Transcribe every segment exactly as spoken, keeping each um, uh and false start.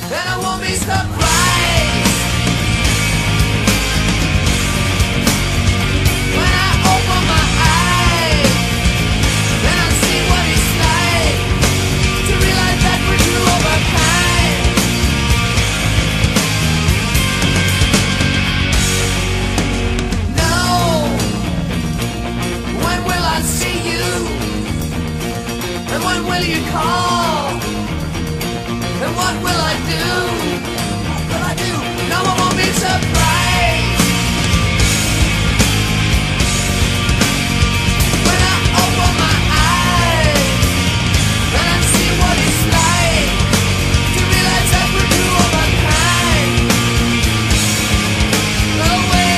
and I won't be surprised when I open my eyes and I see what it's like to realize that we're two of a kind. No, when will I see you? And when will you call? And what will I do? What will I do? No, I won't be surprised when I open my eyes and I see what it's like to realize that we're two of a kind. Oh, well.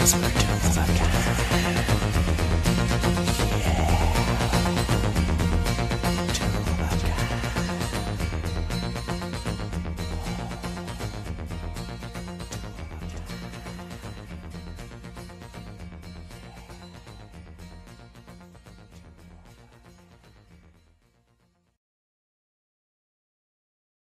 Christmas.